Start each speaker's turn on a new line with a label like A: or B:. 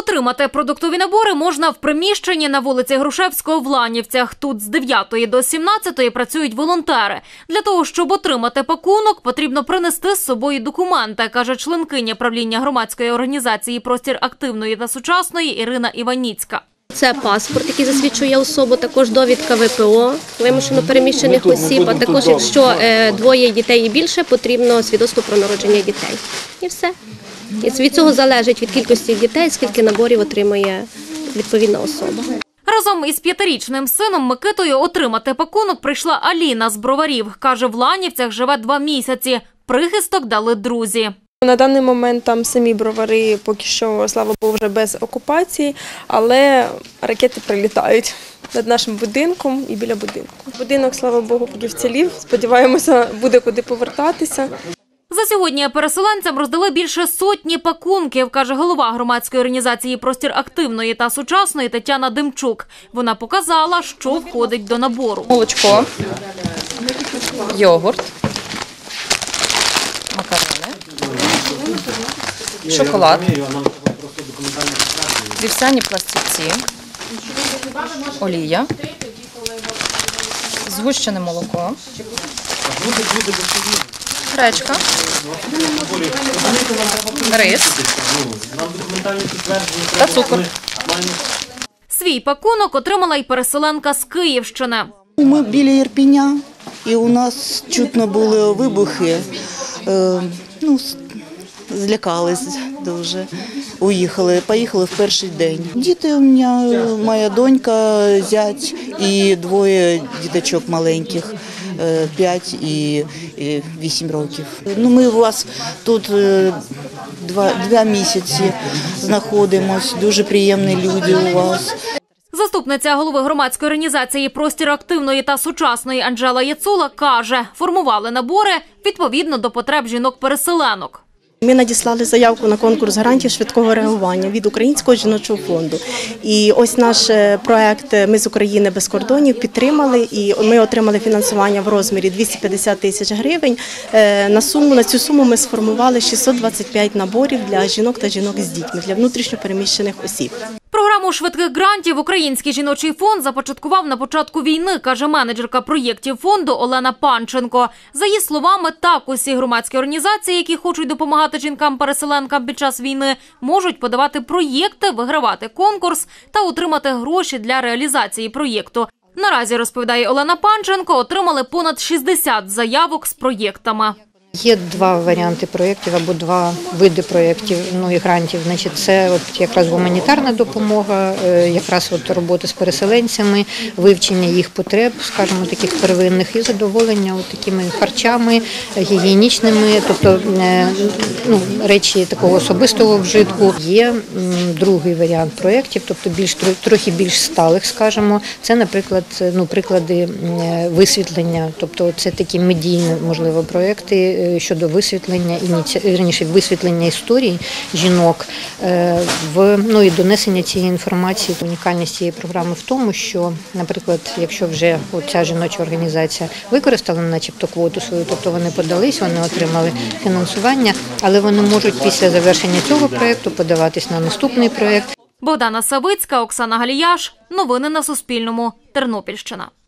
A: Отримати продуктові набори можна в приміщенні на вулиці Грушевського в Ланівцях. Тут з 9 до 17 працюють волонтери. Для того, щоб отримати пакунок, потрібно принести з собою документи, каже членкиня правління громадської організації «Простір активної та сучасної» Ірина Іваніцька.
B: Це паспорт, який засвідчує особу, також довідка ВПО, вимушено переміщених осіб, а також, якщо двоє дітей і більше, потрібно свідоцтво про народження дітей. І все. І від цього залежить від кількості дітей, скільки наборів отримує відповідна особа.
A: Разом із 5-річним сином Микитою отримати пакунок прийшла Аліна з Броварів. Каже, в Ланівцях живе 2 місяці. Прихисток дали друзі.
C: На даний момент там самі Бровари поки що, слава Богу, вже без окупації, але ракети прилітають над нашим будинком і біля будинку. Будинок, слава Богу, поки вцілів. Сподіваємося, буде куди повертатися.
A: За сьогодні переселенцям роздали більше 100 пакунків, каже голова громадської організації «Простір активної та сучасної» Тетяна Демчук. Вона показала, що входить до набору.
D: Молочко, йогурт, макарони, шоколад, вівсяні пластівці, олія, згущене молоко, гречка, рис та цукор.
A: Свій пакунок отримала й переселенка з Київщини.
E: Ми біля Ірпеня, і у нас чутно були вибухи. Злякались дуже, поїхали в перший день. Діти у мене, моя донька, зять і 2 діточок маленьких, 5 і 8 років. Ми у вас тут 2 місяці знаходимося, дуже приємні люди у вас.
A: Заступниця голови громадської організації «Простір активної та сучасної» Анжела Яцула каже, формували набори відповідно до потреб жінок-переселенок.
F: Ми надіслали заявку на конкурс гарантій швидкого реагування від Українського жіночого фонду. І ось наш проект «Ми з України без кордонів» підтримали, і ми отримали фінансування в розмірі 250 тисяч гривень. На цю суму ми сформували 625 наборів для жінок та жінок з дітьми, для внутрішньо переміщених осіб.
A: Програму швидких грантів Український жіночий фонд започаткував на початку війни, каже менеджерка проєктів фонду Олена Панченко. За її словами, так усі громадські організації, які хочуть допомагати жінкам-переселенкам під час війни, можуть подавати проєкти, вигравати конкурс та отримати гроші для реалізації проєкту. Наразі, розповідає Олена Панченко, отримали понад 60 заявок з проєктами.
G: Є 2 варіанти проєктів або 2 види проєктів, і грантів. Це якраз гуманітарна допомога, якраз робота з переселенцями, вивчення їх потреб, скажімо, таких первинних, і задоволення такими харчами, гігієнічними, тобто речі такого особистого вжитку. Є другий варіант проєктів, тобто трохи більш сталих, скажімо. Це, наприклад, приклади висвітлення, тобто це такі медійні, можливо, проєкти, щодо висвітлення історій жінок і донесення цієї інформації. Унікальність цієї програми в тому, що, наприклад, якщо вже ця жіноча організація використала начебто квоту свою, тобто вони подались, вони отримали фінансування, але вони можуть після завершення цього проєкту подаватись на наступний проєкт.
A: Богдана Савицька, Оксана Галіяш. Новини на Суспільному. Тернопільщина.